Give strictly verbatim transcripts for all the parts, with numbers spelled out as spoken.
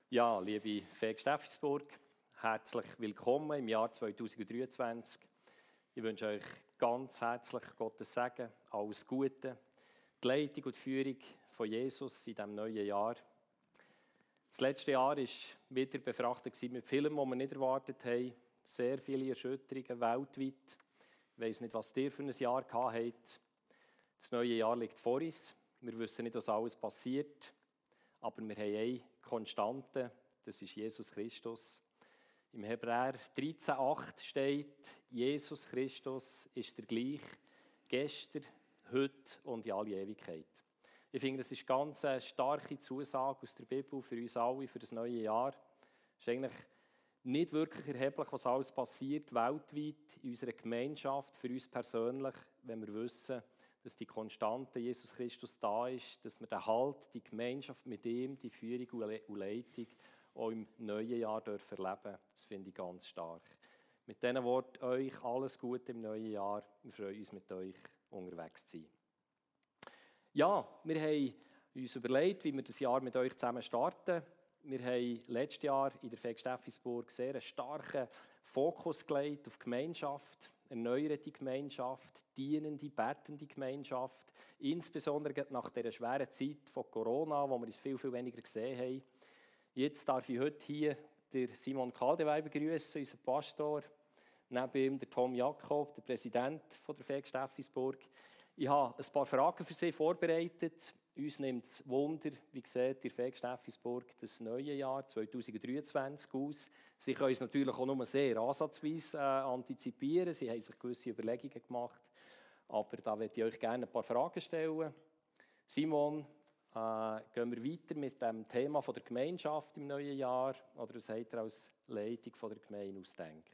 Ja, liebe Feg Steffisburg, herzlich willkommen im Jahr zweitausenddreiundzwanzig. Ich wünsche euch ganz herzlich Gottes Segen, alles Gute, die Leitung und die Führung von Jesus in diesem neuen Jahr. Das letzte Jahr war wieder befrachtet mit vielem, was wir nicht erwartet haben. Sehr viele Erschütterungen weltweit. Ich weiss nicht, was ihr für ein Jahr gehabt habt. Das neue Jahr liegt vor uns. Wir wissen nicht, was alles passiert. Aber wir haben eine Konstante, das ist Jesus Christus. Im Hebräer dreizehn acht steht, Jesus Christus ist der gleich, gestern, heute und in alle Ewigkeit. Ich finde, das ist ganz eine starke Zusage aus der Bibel für uns alle, für das neue Jahr. Es ist eigentlich nicht wirklich erheblich, was alles passiert, weltweit, in unserer Gemeinschaft, für uns persönlich, wenn wir wissen, dass die Konstante Jesus Christus da ist, dass wir den Halt, die Gemeinschaft mit ihm, die Führung und Leitung auch im neuen Jahr dürfen erleben. Das finde ich ganz stark. Mit diesen Worten euch alles Gute im neuen Jahr. Wir freuen uns, mit euch unterwegs zu sein. Ja, wir haben uns überlegt, wie wir das Jahr mit euch zusammen starten. Wir haben letztes Jahr in der Feg Steffisburg sehr einen starken Fokus gelegt auf Gemeinschaft, erneuerte Gemeinschaft, dienende, betende Gemeinschaft, insbesondere nach dieser schweren Zeit von Corona, wo wir uns viel, viel weniger gesehen haben. Jetzt darf ich heute hier den Simon Kaldewey begrüßen, unseren Pastor, neben ihm der Tom Jakob, der Präsident der Feg Steffisburg. Ich habe ein paar Fragen für Sie vorbereitet. Uns nimmt es Wunder, wie sieht die Feg Steffisburg das neue Jahr zweitausenddreiundzwanzig aus. Sie können es natürlich auch nur sehr ansatzweise äh, antizipieren. Sie haben sich gewisse Überlegungen gemacht. Aber da möchte ich euch gerne ein paar Fragen stellen. Simon, äh, gehen wir weiter mit dem Thema von der Gemeinschaft im neuen Jahr? Oder was habt ihr als Leitung von der Gemeinde ausdenkt?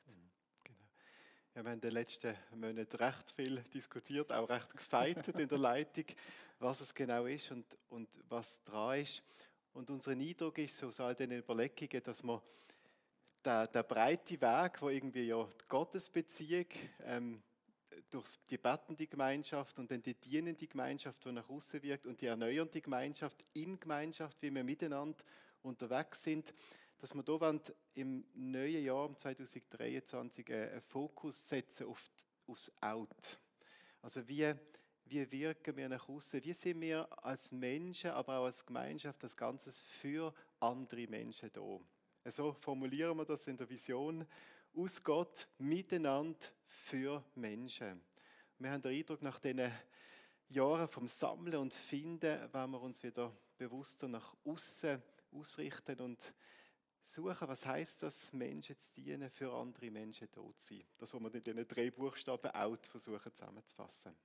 Ja, wir haben in den letzten Monaten recht viel diskutiert, auch recht gefeitet in der Leitung, was es genau ist und, und was dran ist. Und unser Eindruck ist so aus all diesen Überlegungen, dass man den, den breiten Weg, wo irgendwie ja die Gottesbeziehung ähm, durch die betende Gemeinschaft und dann die dienende Gemeinschaft, die nach außen wirkt, und die erneuernde Gemeinschaft in Gemeinschaft, wie wir miteinander unterwegs sind, dass wir hier im neuen Jahr zweitausenddreiundzwanzig einen Fokus setzen auf das Out. Also wie, wie wirken wir nach außen? Wie sind wir als Menschen, aber auch als Gemeinschaft, das Ganze für andere Menschen da? So formulieren wir das in der Vision. Aus Gott, miteinander, für Menschen. Wir haben den Eindruck, nach diesen Jahren vom Sammeln und Finden, wollen wir uns wieder bewusster nach außen ausrichten und suchen, was heisst das, Menschen zu dienen, für andere Menschen da zu sein. Das, was wir in diesen drei Buchstaben out versuchen zusammenzufassen.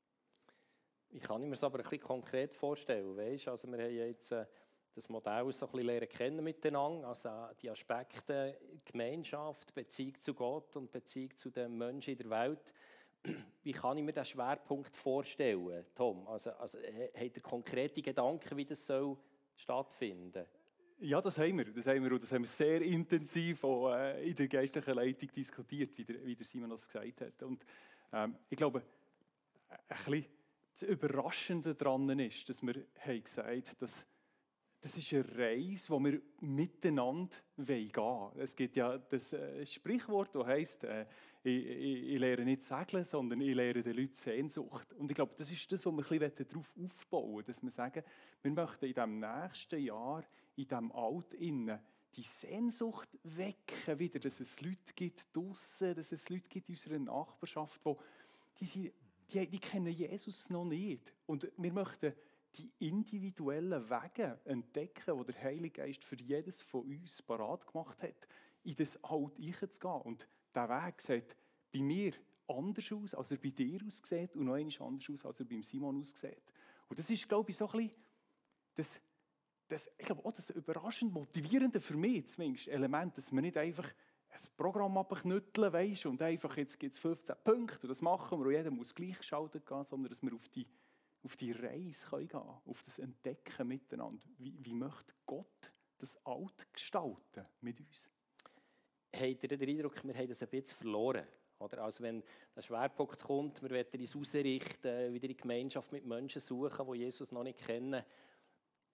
Ich kann mir das aber ein bisschen konkret vorstellen. Weißt? Also wir haben jetzt äh, das Modell so ein bisschen lernen kennen miteinander, also die Aspekte Gemeinschaft, Beziehung zu Gott und Beziehung zu den Menschen in der Welt. Wie kann ich mir diesen Schwerpunkt vorstellen, Tom? Also, also habt ihr konkrete Gedanken, wie das soll stattfinden soll? Ja, das haben wir. Das haben wir, und das haben wir sehr intensiv auch, äh, in der geistlichen Leitung diskutiert, wie der, wie der Simon das gesagt hat. Und ähm, ich glaube, ein bisschen das Überraschende daran ist, dass wir haben gesagt, dass das ist eine Reise, die wir miteinander gehen wollen. Es gibt ja das äh, Sprichwort, das heisst, äh, ich, ich, ich lehre nicht segeln, sondern ich lehre den Leuten Sehnsucht. Und ich glaube, das ist das, was wir ein bisschen darauf aufbauen wollen, dass wir sagen, wir möchten in diesem nächsten Jahr, in diesem Alt innen, die Sehnsucht wecken wieder, dass es Leute gibt draussen, dass es Leute gibt in unserer Nachbarschaft, wo die, sind, die, die kennen Jesus noch nicht. Und wir möchten die individuellen Wege entdecken, die der Heilige Geist für jedes von uns parat gemacht hat, in das Alt hineinzugehen. Und dieser Weg sieht bei mir anders aus, als er bei dir aussieht, und noch einmal anders aus, als er beim Simon aussieht. Und das ist, glaube ich, so ein bisschen das, das, ich glaube, auch das überraschend motivierende für mich zumindest Element, dass wir nicht einfach ein Programm abknütteln, weißt, und einfach, jetzt gibt es fünfzehn Punkte und das machen wir und jeder muss gleichgeschaltet gehen, sondern dass wir auf die auf die Reise gehen können, auf das Entdecken miteinander. Wie, wie möchte Gott das Alt gestalten mit uns? Habt ihr den Eindruck, wir haben das ein bisschen verloren? Oder? Also wenn der Schwerpunkt kommt, wir wollen uns ausrichten, wieder in Gemeinschaft mit Menschen suchen, die Jesus noch nicht kennen.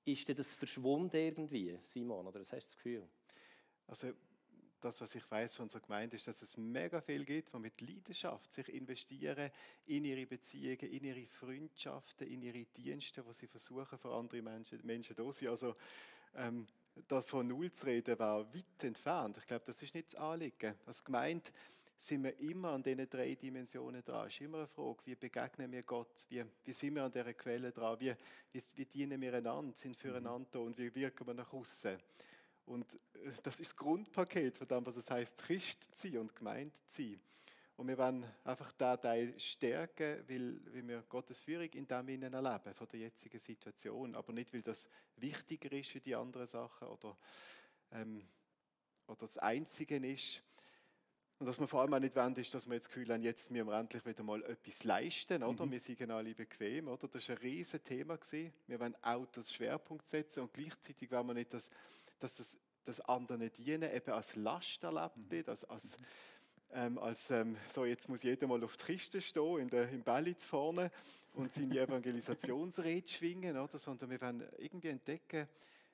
ist denn das verschwunden irgendwie, Simon? Oder was hast du das Gefühl? Also das, was ich weiß von unserer Gemeinde, ist, dass es mega viel gibt, die mit Leidenschaft sich investieren in ihre Beziehungen, in ihre Freundschaften, in ihre Dienste, wo sie versuchen, für andere Menschen, Menschen da zu sein. Also ähm, da von Null zu reden, war weit entfernt. Ich glaube, das ist nicht das Anliegen. Als Gemeinde sind wir immer an diesen drei Dimensionen dran. Es ist immer eine Frage, wie begegnen wir Gott, wie, wie sind wir an dieser Quelle dran, wie, wie, wie dienen wir einander, sind füreinander da und wie wirken wir nach außen. Und das ist das Grundpaket von dem, was es heisst, Christ zu sein und Gemeinde zu sein. Und wir wollen einfach diesen Teil stärken, weil, weil wir Gottes Führung in dem Innen erleben, von der jetzigen Situation. Aber nicht, weil das wichtiger ist wie die anderen Sachen oder, ähm, oder das Einzige ist. Und was wir vor allem auch nicht wollen, ist, dass wir jetzt das Gefühl haben, jetzt müssen wir endlich wieder mal etwas leisten. Oder? Mhm. Wir sind alle bequem. Oder? Das war ein riesiges Thema. Wir wollen auch das Schwerpunkt setzen und gleichzeitig wollen wir nicht, dass, dass das, das anderen dienen eben als Last erlebt wird, als, als, ähm, als ähm, so jetzt muss jeder mal auf die Kiste stehen, in der, im Ballett vorne und seine Evangelisationsrede schwingen. Oder? Sondern wir wollen irgendwie entdecken,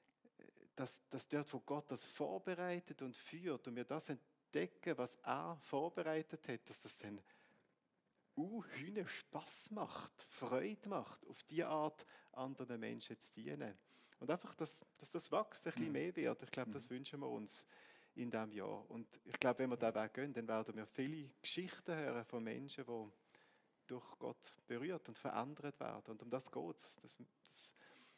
dass, dass dort, wo Gott das vorbereitet und führt und wir das entdecken, Entdecken, was er vorbereitet hat, dass das dann uh, Hühner Spass macht, Freude macht, auf diese Art anderen Menschen zu dienen. Und einfach, dass, dass das wächst, ein bisschen mehr wird. Ich glaube, das wünschen wir uns in diesem Jahr. Und ich glaube, wenn wir diesen Weg gehen, dann werden wir viele Geschichten hören von Menschen, die durch Gott berührt und verändert werden. Und um das geht es, dass, dass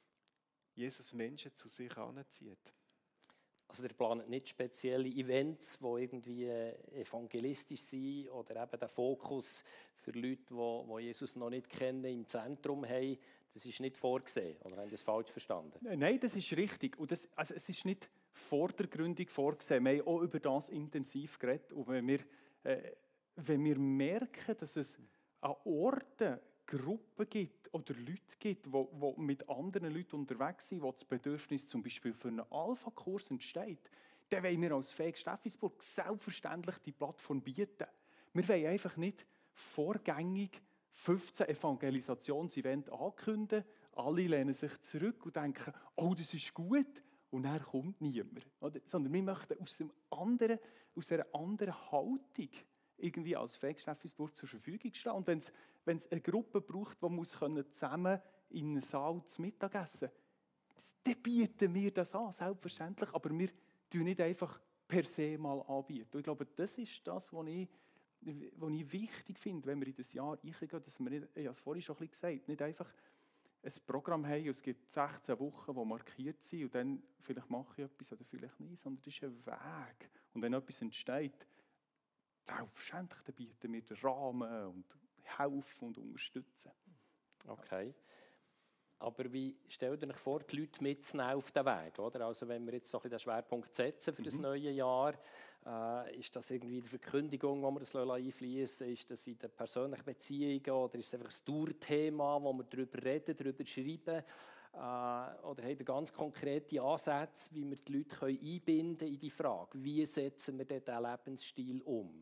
Jesus Menschen zu sich anzieht. Also ihr plant nicht spezielle Events, die irgendwie evangelistisch sind oder eben den Fokus für Leute, die Jesus noch nicht kennen, im Zentrum haben. Das ist nicht vorgesehen, oder haben Sie das falsch verstanden? Nein, das ist richtig. Und das, also es ist nicht vordergründig vorgesehen. Wir haben auch über das intensiv geredet. Und wenn wir, äh, wenn wir merken, dass es an Orten Gruppen gibt oder Leute gibt, die mit anderen Leuten unterwegs sind, wo das Bedürfnis zum Beispiel für einen Alpha-Kurs entsteht, dann wollen wir als Fähig Steffisburg selbstverständlich die Plattform bieten. Wir wollen einfach nicht vorgängig fünfzehn Evangelisationsevents ankündigen, alle lehnen sich zurück und denken, oh, das ist gut, und dann kommt niemand. Oder? Sondern wir möchten aus, dem anderen, aus einer anderen Haltung irgendwie als Fähig Steffisburg zur Verfügung stehen. Und wenn es wenn es eine Gruppe braucht, die muss zusammen in einem Saal zu Mittag essen kann, dann bieten wir das an, selbstverständlich. Aber wir tun nicht einfach per se mal anbieten. Und ich glaube, das ist das, was ich, was ich wichtig finde, wenn wir in das Jahr reingehen, dass wir nicht, ich habe es vorhin schon ein bisschen gesagt, nicht einfach ein Programm haben und es gibt sechzehn Wochen, die markiert sind und dann vielleicht mache ich etwas oder vielleicht nicht, sondern das ist ein Weg. Und wenn etwas entsteht, selbstverständlich, dann bieten wir den Rahmen und helfen und unterstützen. Okay. Aber wie stellt ihr euch vor, die Leute mitzunehmen auf den Weg? Oder? Also wenn wir jetzt so ein bisschen den Schwerpunkt setzen für das mhm. neue Jahr, äh, ist das irgendwie die Verkündigung, wo wir das einfließen lassen? Ist das in den persönlichen Beziehungen oder ist es einfach das Dauerthema, wo wir darüber reden, darüber schreiben? Äh, oder habt ihr ganz konkrete Ansätze, wie wir die Leute können einbinden können in die Frage, wie setzen wir denn diesen Lebensstil um?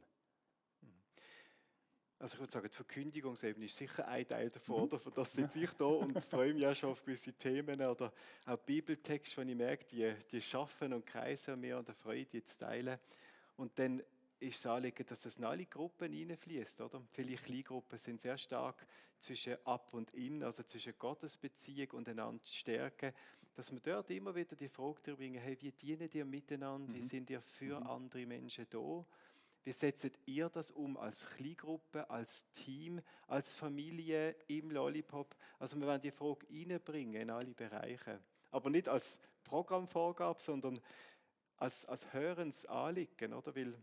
Also ich würde sagen, die Verkündigungsebene ist sicher ein Teil davon. Mhm. Das sitze ich da und freue mich auch schon auf gewisse Themen oder auch Bibeltexte, wenn ich merke, die, die schaffen und kreisen mir und freue die zu teilen. Und dann ist das Anliegen, dass es in alle Gruppen hineinfließt. Viele Kleingruppen sind sehr stark zwischen ab und in, also zwischen Gottesbeziehung und einander stärken, dass wir dort immer wieder die Frage darüber bringen, hey, wie dienen ihr miteinander, mhm. wie sind ihr für mhm. andere Menschen da? Wie setzt ihr das um als Kleingruppe, als Team, als Familie im Lollipop? Also wir wollen die Frage reinbringen in alle Bereiche. Aber nicht als Programmvorgabe, sondern als, als Hörensanliegen. Oder? Weil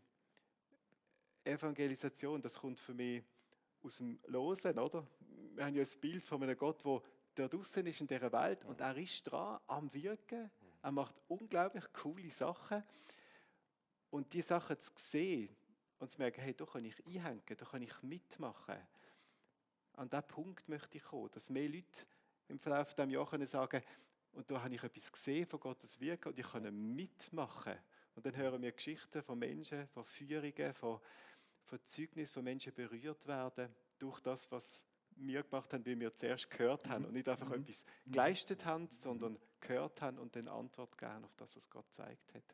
Evangelisation, das kommt für mich aus dem Losen. Oder? Wir haben ja ein Bild von einem Gott, der da draußen ist in dieser Welt und er ist dran am Wirken. Er macht unglaublich coole Sachen. Und diese Sachen zu sehen, und zu merken, hey, da kann ich einhängen, da kann ich mitmachen. An diesen Punkt möchte ich kommen, dass mehr Leute im Verlauf dieses Jahres können sagen, und da habe ich etwas gesehen von Gottes Wirken und ich kann mitmachen. Und dann hören wir Geschichten von Menschen, von Führungen, von, von Zeugnissen, von Menschen berührt werden durch das, was wir gemacht haben, wie wir zuerst gehört haben und nicht einfach Mhm. etwas geleistet haben, sondern gehört haben und dann Antwort geben auf das, was Gott gezeigt hat.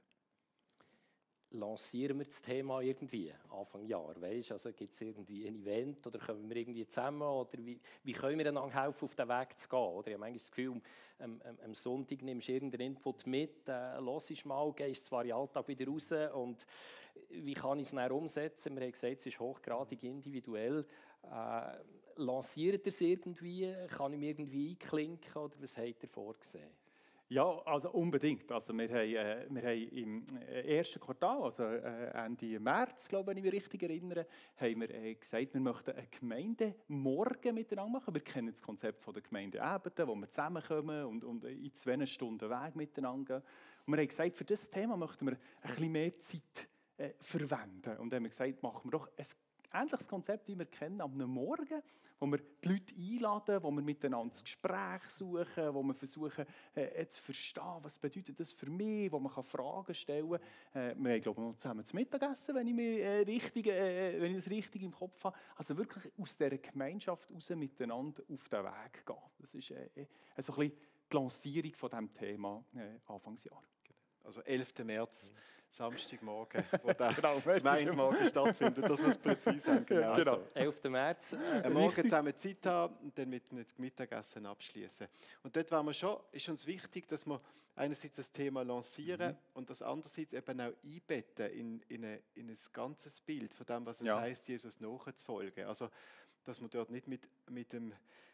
Lancieren wir das Thema irgendwie Anfang Jahr? Weißt? Also gibt es irgendwie ein Event oder kommen wir irgendwie zusammen? Oder wie, wie können wir einander helfen, auf den Weg zu gehen? Oder ich habe manchmal das Gefühl, am, am, am Sonntag nimmst du irgendeinen Input mit, äh, hörst mal, gehst zwar in den Alltag wieder raus und wie kann ich es dann umsetzen? Wir haben gesagt, es ist hochgradig individuell. Äh, lanciert ihr es irgendwie? Kann ich mich irgendwie einklinken oder was habt ihr vorgesehen? Ja, also unbedingt. Also wir, haben, äh, wir haben im ersten Quartal, also äh, Ende März, glaube ich, wenn ich mich richtig erinnere, haben wir äh, gesagt, wir möchten eine Gemeindemorgen miteinander machen. Wir kennen das Konzept von der Gemeinde Ebeten, wo wir zusammenkommen und, und in zwei Stunden Weg miteinander gehen. Und wir haben gesagt, für dieses Thema möchten wir ein bisschen mehr Zeit äh, verwenden. Und dann haben wir gesagt, machen wir doch ein ähnliches Konzept, wie wir kennen, am Morgen, wo wir die Leute einladen, wo wir miteinander das Gespräch suchen, wo wir versuchen äh, zu verstehen, was bedeutet das für mich, wo man kann Fragen stellen kann. Äh, wir haben, glaube ich, noch zusammen zu Mittagessen, wenn ich, mich, äh, richtig, äh, wenn ich das richtig im Kopf habe. Also wirklich aus dieser Gemeinschaft heraus miteinander auf den Weg gehen. Das ist äh, äh, so ein bisschen die Lancierung von diesem Thema äh, Anfangsjahr. Also elften März, Samstagmorgen, wo der Genau, Gemeindemorgen stattfindet, dass wir es präzise haben. Genau. Also, Genau. elften März. Äh, Am Morgen zusammen Zeit haben und dann mit, mit Mittagessen abschließen. Und dort waren wir schon, ist uns wichtig, dass wir einerseits das Thema lancieren mhm. und das andererseits eben auch einbetten in, in, eine, in ein ganzes Bild von dem, was es Ja. heisst, Jesus nachzufolgen. Also, dass wir dort nicht mit, mit dem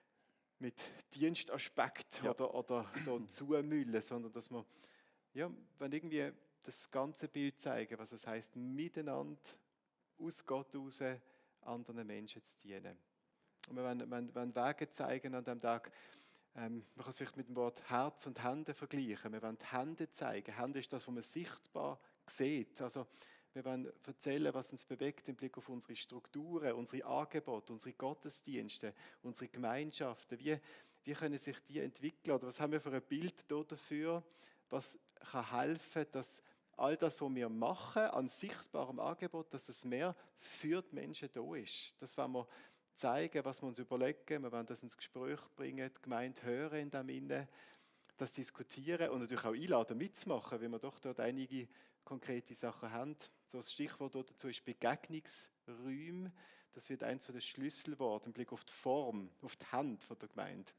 mit Dienstaspekt Ja. oder, oder so zumüllen, sondern dass wir ja, wenn irgendwie das ganze Bild zeigen, was es heisst, miteinander aus Gott heraus anderen Menschen zu dienen. Und wir wollen, wollen, wollen Wege zeigen an diesem Tag. Ähm, man kann es vielleicht mit dem Wort Herz und Hände vergleichen. Wir wollen die Hände zeigen. Hände ist das, was man sichtbar sieht. Also, wir wollen erzählen, was uns bewegt im Blick auf unsere Strukturen, unsere Angebote, unsere Gottesdienste, unsere Gemeinschaften. Wie, wie können sich die entwickeln? Oder was haben wir für ein Bild dafür, was kann helfen, dass all das, was wir machen, an sichtbarem Angebot, dass es mehr für die Menschen da ist. Das wollen wir zeigen, was wir uns überlegen. Wir wollen das ins Gespräch bringen, die Gemeinde hören in dem Innen, das diskutieren und natürlich auch einladen, mitzumachen, weil wir doch dort einige konkrete Sachen haben. So das Stichwort dazu ist Begegnungsräume. Das wird eins der Schlüsselworte im Blick auf die Form, auf die Hand der Gemeinde.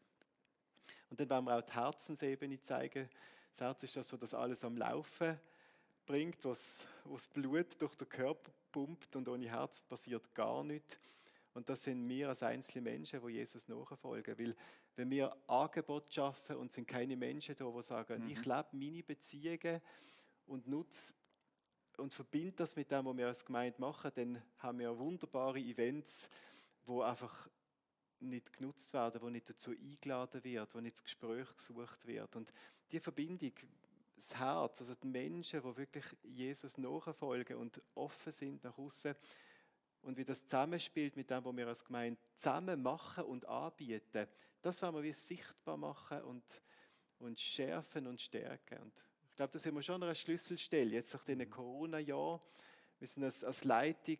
Und dann wollen wir auch die Herzensebene zeigen. Das Herz ist das, was das alles am Laufen bringt, was das Blut durch den Körper pumpt und ohne Herz passiert gar nichts. Und das sind wir als einzelne Menschen, die Jesus nachfolgen. Weil wenn wir Angebot schaffen und es sind keine Menschen da, die sagen, mhm. ich lebe meine Beziehungen und nutze und verbinde das mit dem, was wir als Gemeinde machen, dann haben wir wunderbare Events, die einfach nicht genutzt werden, wo nicht dazu eingeladen wird, wo nicht das Gespräch gesucht wird. Und die Verbindung, das Herz, also die Menschen, die wirklich Jesus nachfolgen und offen sind nach außen und wie das zusammenspielt mit dem, was wir als Gemeinde zusammen machen und anbieten, das wollen wir wie sichtbar machen und, und schärfen und stärken. Und ich glaube, da sind wir schon an einer Schlüsselstelle, jetzt nach diesen Corona-Jahren. Wir sind als, als Leitung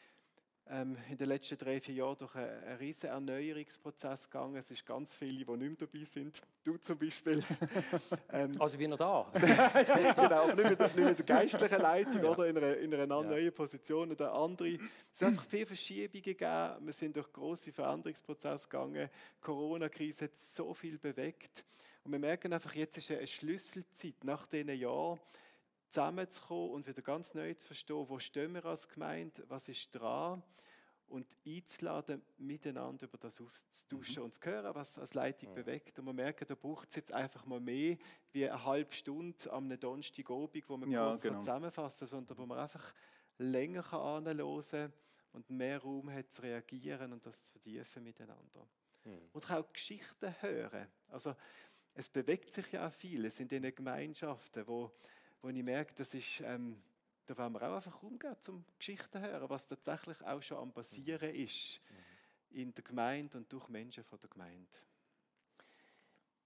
Ähm, in den letzten drei, vier Jahren durch einen, einen riesen Erneuerungsprozess gegangen. Es sind ganz viele, die nicht mehr dabei sind. Du zum Beispiel. ähm, also ich bin noch da. genau, aber nicht mit, der, nicht mit der geistlichen Leitung, ja. oder? In einer, in einer ja. neuen Position oder andere. Es hat einfach viele Verschiebungen gegeben. Wir sind durch grosse Veränderungsprozesse gegangen. Die Corona-Krise hat so viel bewegt. Und wir merken einfach, jetzt ist eine Schlüsselzeit nach diesen Jahren, zusammenzukommen und wieder ganz neu zu verstehen, wo stehen wir als Gemeinde, was ist dran und einzuladen, miteinander über das auszutauschen mhm. und zu hören, was als Leitung ja. bewegt. Und wir merken, da braucht es jetzt einfach mal mehr wie eine halbe Stunde am Donnerstagabend, wo wir ja, kurz genau. zusammenfassen, sondern wo man einfach länger anhören kann und mehr Raum hat zu reagieren und das zu vertiefen miteinander. Mhm. Und kann auch Geschichten hören. Also es bewegt sich ja auch viel. Es sind in den Gemeinschaften, wo wo ich merke, das ist, ähm, da wollen wir auch einfach umgehen, um Geschichten zu hören, was tatsächlich auch schon am Passieren ist in der Gemeinde und durch Menschen von der Gemeinde.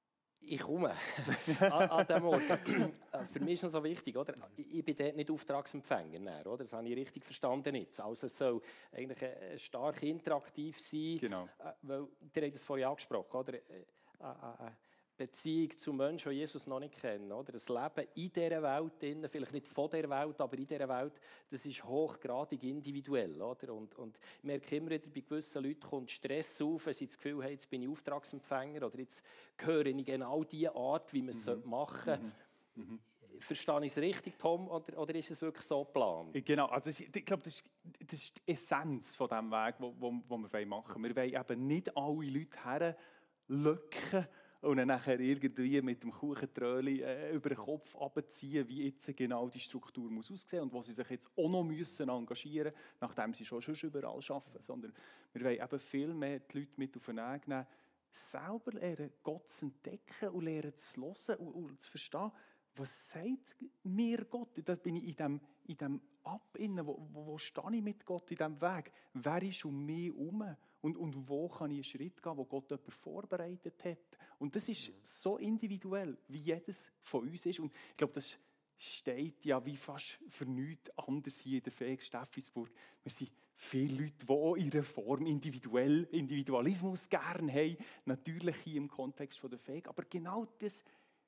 Ich komme an, an diesem Ort. Für mich ist es so wichtig, oder? Ich bin dort nicht Auftragsempfänger, mehr, oder? Das habe ich richtig verstanden jetzt. Also es soll eigentlich äh, stark interaktiv sein, Genau. Äh, weil, ihr habt es vorhin angesprochen, oder? Äh, äh, äh, Beziehung zu Menschen, die Jesus noch nicht kennen. Oder? Das Leben in dieser Welt, vielleicht nicht von dieser Welt, aber in dieser Welt, das ist hochgradig individuell. Oder? Und, und ich merke immer wieder, bei gewissen Leuten kommt Stress auf, wenn sie das Gefühl haben, jetzt bin ich Auftragsempfänger oder jetzt gehöre ich genau die Art, wie man es mhm. machen sollte. Mhm. Mhm. Verstehe ich es richtig, Tom, oder, oder ist es wirklich so geplant? Genau, also ich, ich glaube, das, das ist die Essenz von dem Weg, den wo, wo wir machen wollen. Wir wollen eben nicht alle Leute herlöcken und dann nachher irgendwie mit dem Kuchentröli äh, über den Kopf abziehen, wie jetzt genau die Struktur muss aussehen und wo sie sich jetzt auch noch müssen engagieren müssen, nachdem sie schon, schon überall arbeiten. Sondern wir wollen eben viel mehr die Leute mit auf den Weg nehmen, selber lernen, Gott zu entdecken und lernen zu hören und, und zu verstehen, was sagt mir Gott? Da bin ich in dem, in dem Ab, wo, wo, wo stehe ich mit Gott in diesem Weg? Wer ist um mich herum? Und, und wo kann ich einen Schritt gehen, wo Gott jemand vorbereitet hat? Und das ist so individuell, wie jedes von uns ist. Und ich glaube, das steht ja wie fast für nichts anderes hier in der F E G Steffisburg. Wir sind viele Leute, die auch ihre Form individuell, Individualismus gerne haben. Natürlich hier im Kontext von der F E G. Aber genau das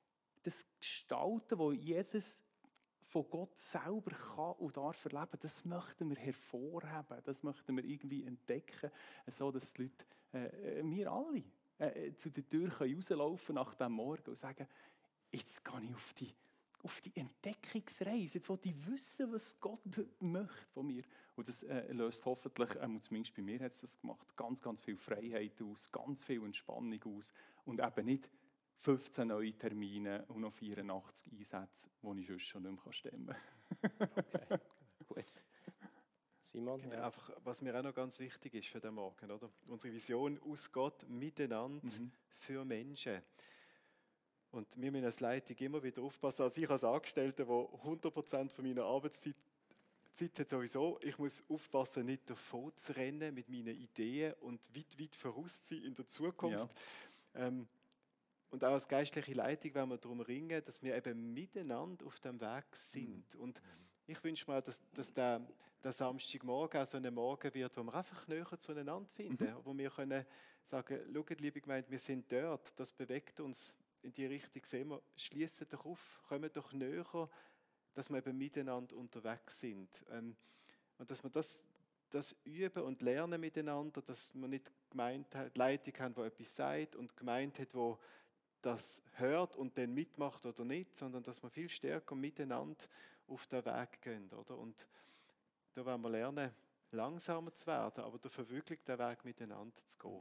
Das Gestalten, das jedes von Gott selber kann und darf erleben, das möchten wir hervorheben, das möchten wir irgendwie entdecken, so dass die Leute, äh, wir alle, äh, zu der Tür rauslaufen können nach diesem Morgen und sagen, jetzt gehe ich auf die, auf die Entdeckungsreise, jetzt will ich wissen, was Gott möchte von mir. Und das äh, löst hoffentlich, äh, zumindest bei mir hat es das gemacht, ganz, ganz viel Freiheit aus, ganz viel Entspannung aus und eben nicht fünfzehn neue Termine und noch vierundachtzig Einsätze, die ich sonst schon nicht mehr stemmen kann. Okay, gut. Simon? Genau, Ja. einfach, was mir auch noch ganz wichtig ist für den Morgen, oder? Unsere Vision aus Gott miteinander mhm. für Menschen. Und wir müssen als Leitung immer wieder aufpassen, also ich als Angestellter, der hundert Prozent von meiner Arbeitszeit Zeit hat sowieso, ich muss aufpassen, nicht davon zu rennen mit meinen Ideen und weit, weit voraus zu sein in der Zukunft. Ja. Ähm, Und auch als geistliche Leitung wollen wir darum ringen, dass wir eben miteinander auf dem Weg sind. Und ich wünsche mir, dass, dass der, der Samstagmorgen auch so ein Morgen wird, wo wir einfach näher zueinander finden. Mhm. Wo wir können sagen, schaut, liebe Gemeinde, wir sind dort, das bewegt uns in die Richtung, sehen wir, schliessen doch auf, kommen doch näher, dass wir eben miteinander unterwegs sind. Ähm, und dass wir das, das üben und lernen miteinander, dass wir nicht gemeint, Leitung haben, die etwas sagt und gemeint hat, die das hört und dann mitmacht oder nicht, sondern dass wir viel stärker miteinander auf den Weg gehen. Oder? Und da wollen wir lernen, langsamer zu werden, aber dafür wirklich den Weg miteinander zu gehen.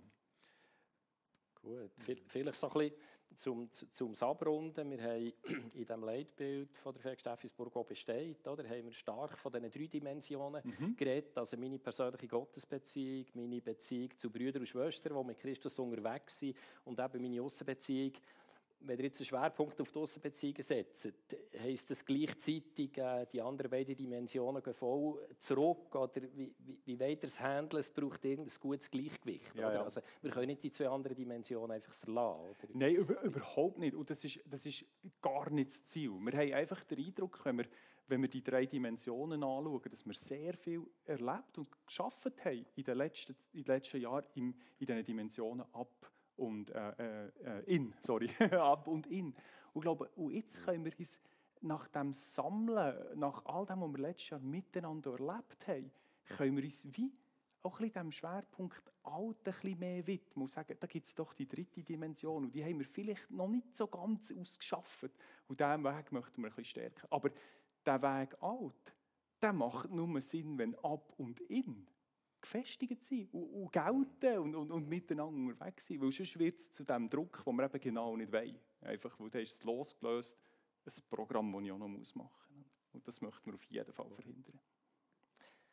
Gut, vielleicht so ein bisschen zum, zum Abrunden. Wir haben in diesem Leitbild von der F E G Steffisburg auch besteht, oder? Haben wir stark von diesen drei Dimensionen mhm. geredet, also meine persönliche Gottesbeziehung, meine Beziehung zu Brüdern und Schwestern, die mit Christus unterwegs sind und eben meine Aussenbeziehung. Wenn ihr jetzt einen Schwerpunkt auf die Aussenbeziehungen setzt, heisst das gleichzeitig, äh, die anderen beiden Dimensionen gehen voll zurück? Oder wie, wie, wie wollt ihr es handeln? Es braucht irgendein gutes Gleichgewicht. Ja, oder? ja. Also, wir können nicht die zwei anderen Dimensionen einfach verlassen. Oder? Nein, über, überhaupt nicht. Und das ist, das ist gar nicht das Ziel. Wir haben einfach den Eindruck, wenn wir, wenn wir die drei Dimensionen anschauen, dass wir sehr viel erlebt und geschafft haben in den letzten, in den letzten Jahren in, in diesen Dimensionen ab. Und äh, äh, in, sorry, ab und in. Und ich glaube, und jetzt können wir uns nach dem Sammeln, nach all dem, was wir letztes Jahr miteinander erlebt haben, können wir uns wie auch ein bisschen dem Schwerpunkt Alt ein bisschen mehr widmen und sagen, da gibt es doch die dritte Dimension und die haben wir vielleicht noch nicht so ganz ausgeschafft. Und diesen Weg möchten wir ein bisschen stärken. Aber der Weg Alt, der macht nur Sinn, wenn ab und in gefestigt sind und, und gelten und, und, und miteinander unterwegs sind. Weil sonst wird es zu dem Druck, den wir eben genau nicht wollen. Einfach, weil dann ist es losgelöst, ein Programm, das ich auch noch machen muss. Und das möchten wir auf jeden Fall verhindern.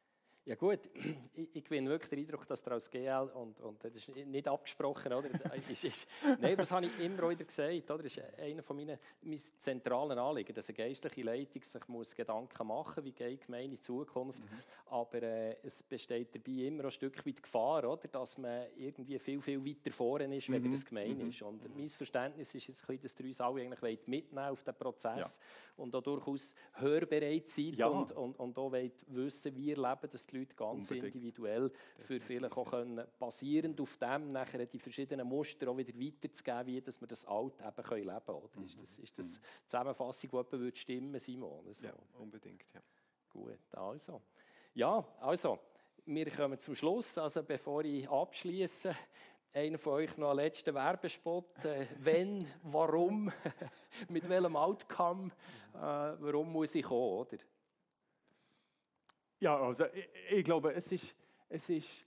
Ja gut, ich, ich gewinne wirklich den Eindruck, dass der als G L, und, und das ist nicht abgesprochen, oder? ist, ist, nein, aber das habe ich immer wieder gesagt, oder? Das ist einer von meinen, meinen zentralen Anliegen, dass eine geistliche Leitung sich muss Gedanken machen muss, wie geht Gemeinde in Zukunft. Mhm. Aber äh, es besteht dabei immer ein Stück weit Gefahr, oder? Dass man irgendwie viel, viel weiter vorne ist, mhm. wenn das Gemeinde mhm. ist. Und mhm. mein Verständnis ist jetzt ein bisschen, dass ihr uns alle eigentlich mitnehmen auf den Prozess ja. und auch durchaus hörbereit seid ja. und, und, und auch wissen, wie ihr lebt, dass die Leute ganz Unbedingt. individuell für vielleicht auch können, basierend auf dem nachher die verschiedenen Muster auch wieder weiterzugeben, wie dass wir das Alt eben können leben können. Mhm. Ist das, ist das die Zusammenfassung, die jemand würde stimmen, Simon? So. Ja, unbedingt, ja. Gut, also. Ja, also, wir kommen zum Schluss. Also, bevor ich abschließe, einer von euch noch einen letzten Werbespot. Äh, wenn, warum, mit welchem Outcome, äh, warum muss ich kommen, oder? Ja, also ich, ich glaube, es ist, es ist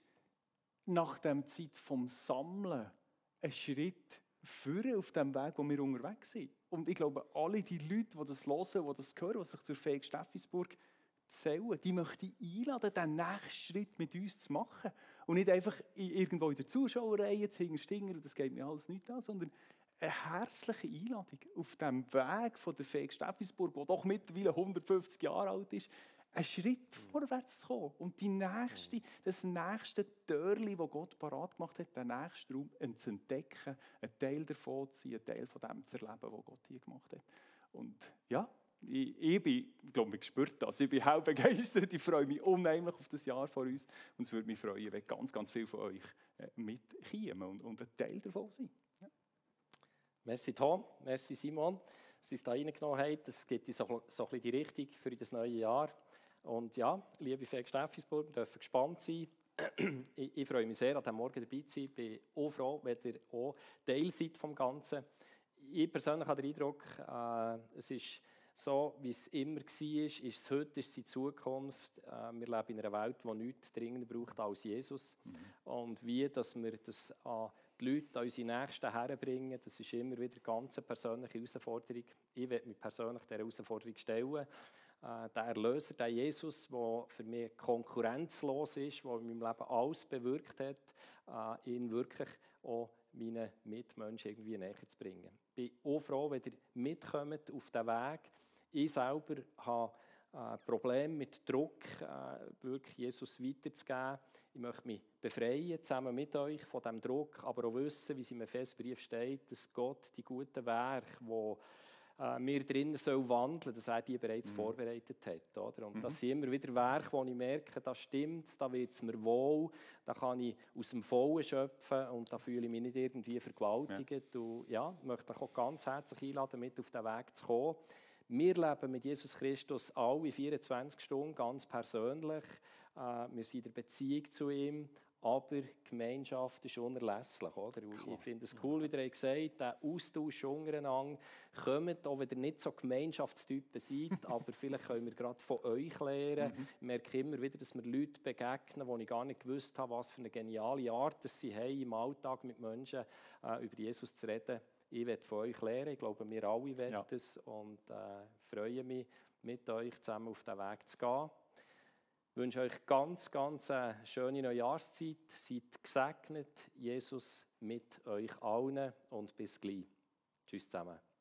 nach der Zeit vom Sammeln ein Schritt führen auf dem Weg, wo wir unterwegs sind. Und ich glaube, alle die Leute, die das hören, die das hören, die sich zur Fähig Steffisburg zählen, die möchte ich einladen, den nächsten Schritt mit uns zu machen. Und nicht einfach irgendwo in der Zuschauerreihe zu hingen, und das geht mir alles nicht an, sondern eine herzliche Einladung auf dem Weg von der Fähig Steffisburg, der doch mittlerweile hundertfünfzig Jahre alt ist, einen Schritt vorwärts zu kommen und die nächste, das nächste Türchen, das Gott parat gemacht hat, den nächsten Raum zu entdecken, ein Teil davon zu sein, ein Teil von dem zu erleben, was Gott hier gemacht hat. Und ja, ich, ich bin, ich glaube, ich spüre das. Ich bin auch begeistert, ich freue mich unheimlich auf das Jahr vor uns und es würde mich freuen, wenn ganz, ganz viele von euch mitkommen und, und ein Teil davon sind. Ja. Merci Tom, merci Simon, dass Sie es da reingenommen haben. Das gibt so, so ein bisschen die Richtung für das neue Jahr. Und ja, liebe Fähig Steffisburg, wir dürfen gespannt sein. ich, ich freue mich sehr, an diesem Morgen dabei zu sein. Ich bin auch froh, wenn ihr auch Teil seid vom Ganzen. Ich persönlich habe den Eindruck, äh, es ist so, wie es immer war, ist es heute, ist es in Zukunft. Äh, wir leben in einer Welt, die nichts dringender braucht als Jesus. Mhm. Und wie, dass wir das an die Leute, an unsere Nächsten herbringen, das ist immer wieder eine ganz persönliche Herausforderung. Ich werde mich persönlich dieser Herausforderung stellen. Äh, der Erlöser, der Jesus, der für mich konkurrenzlos ist, der in meinem Leben alles bewirkt hat, äh, ihn wirklich auch meinen Mitmenschen irgendwie näher zu bringen. Ich bin auch froh, wenn ihr mitkommt auf diesen Weg. Ich selber habe äh, Probleme mit Druck, äh, wirklich Jesus weiterzugeben. Ich möchte mich befreien, zusammen mit euch von diesem Druck, aber auch wissen, wie es im Epheserbrief steht, dass Gott die guten Werke, die äh, wir drinnen soll wandeln, dass er die bereits mhm. vorbereitet hat. Oder? Und mhm. das sind immer wieder Werke, wo ich merke, da stimmt es, da wird es mir wohl, da kann ich aus dem Vollen schöpfen und da fühle ich mich nicht irgendwie vergewaltigt. Ja. Und, ja, ich möchte euch auch ganz herzlich einladen, mit auf den Weg zu kommen. Wir leben mit Jesus Christus alle vierundzwanzig Stunden ganz persönlich. Äh, wir sind in der Beziehung zu ihm, aber Gemeinschaft ist unerlässlich. Oder? Cool. Ich finde es cool, wie ihr gesagt habt, der Austausch untereinander. Kommt, auch wenn ihr nicht so Gemeinschaftstypen seid, aber vielleicht können wir gerade von euch lernen. Mhm. Ich merke immer wieder, dass mir Leute begegnen, wo ich gar nicht gewusst habe, was für eine geniale Art dass sie haben, im Alltag mit Menschen äh, über Jesus zu reden. Ich werde von euch lernen, ich glaube, wir alle wollen es ja. und äh, freue mich, mit euch zusammen auf den Weg zu gehen. Ich wünsche euch ganz, ganz eine schöne Neujahrszeit. Seid gesegnet, Jesus mit euch allen und bis gleich. Tschüss zusammen.